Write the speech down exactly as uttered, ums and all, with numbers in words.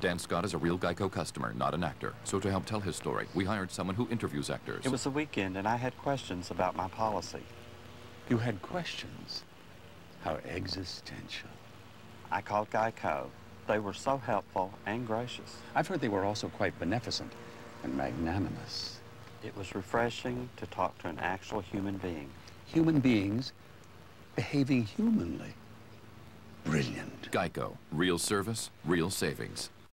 Dan Scott is a real Geico customer, not an actor. So to help tell his story, we hired someone who interviews actors. It was the weekend, and I had questions about my policy. You had questions? How existential. I called Geico. They were so helpful and gracious. I've heard they were also quite beneficent and magnanimous. It was refreshing to talk to an actual human being. Human beings behaving humanly. Brilliant. Geico. Real service, real savings.